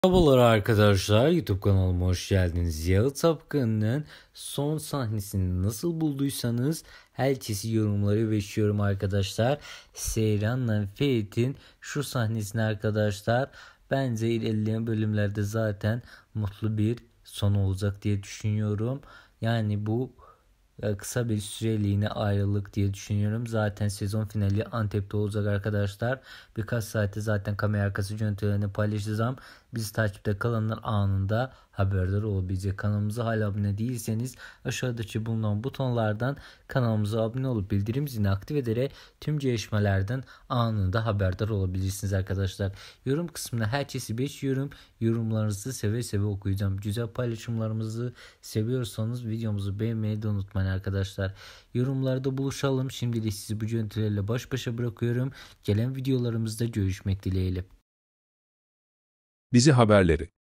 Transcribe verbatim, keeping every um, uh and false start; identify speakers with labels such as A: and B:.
A: Merhabalar arkadaşlar, YouTube kanalıma hoş geldiniz. Yağı Tapkan'ın son sahnesini nasıl bulduysanız herkesi yorumları bekliyorum arkadaşlar. Seyran'la Ferit'in şu sahnesini arkadaşlar, bence ilerleyen bölümlerde zaten mutlu bir son olacak diye düşünüyorum. Yani bu kısa bir süreliğine ayrılık diye düşünüyorum. Zaten sezon finali Antep'te olacak arkadaşlar. Birkaç saate zaten kamera arkası görüntülerini paylaşacağım. Bizi takipte kalanlar anında haberdar olabilecek. Kanalımıza hala abone değilseniz aşağıdaki bulunan butonlardan kanalımıza abone olup bildirim zilini aktif ederek tüm gelişmelerden anında haberdar olabilirsiniz arkadaşlar. Yorum kısmına herkesi bekliyorum. Yorumlarınızı seve seve okuyacağım. Güzel paylaşımlarımızı seviyorsanız videomuzu beğenmeyi de unutmayın arkadaşlar. Yorumlarda buluşalım. Şimdilik sizi bu görüntülerle baş başa bırakıyorum. Gelen videolarımızda görüşmek dileğiyle.
B: Dizi haberleri